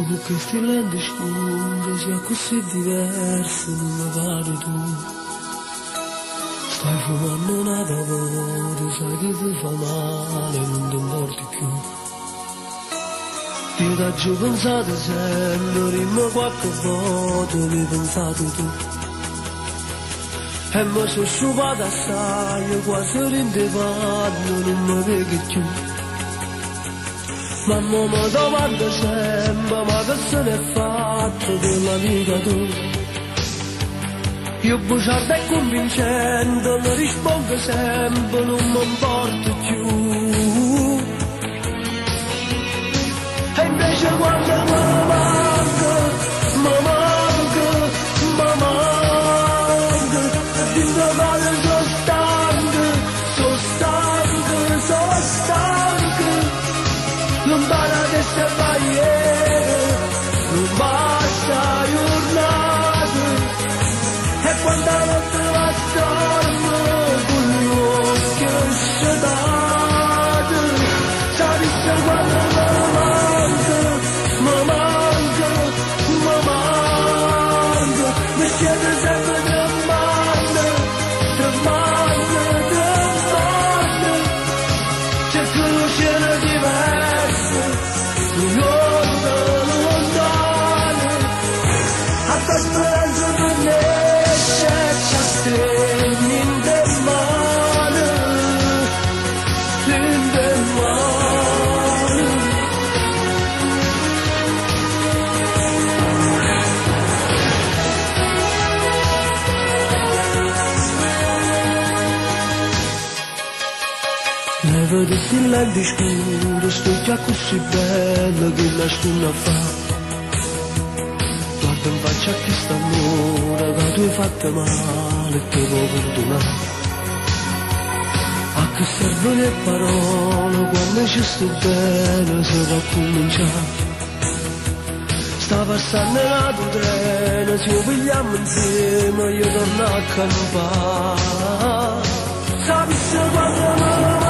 con questi lenti scure sia così diverso non ne pare tu. Stai fumando una paura, sai che ti fa male, non ti importi più. Io da giù pensate sempre, rimmo qualche volta mi pensate tu. E mi sono sciupata assai, quasi rindevanno, non mi vedi più. Mamma mi domanda sempre, ma che se ne è fatto dell'amica tu? Io bugiardo e convincente, mi rispondo sempre, non mi importa più. E invece quando mi manca, mi manca, mi manca, e dico male sono stanca, sono stanca, sono stanca. Lontana queste barriere, non basta giornate, e quanta notte la dormo con gli occhi asciugati. Sapessi quando mi manca, mi manca, mi manca, mi siete sempre tremando, tremando, tremando. Cerco una scena diversa, lontano, lontano, a tua speranza non esce, ci stringi in te mano, in te mano. Leva di silenti scuro, sto già così bella che la stunna fa. Guarda in faccia a chi sta amore, che tu hai fatto male e te può perdonare. A che servono le parole quando ci sto bene, se va a cominciare. Sta passando un treno, ci pigliamo insieme, io torno a campare. Sapessi quando mi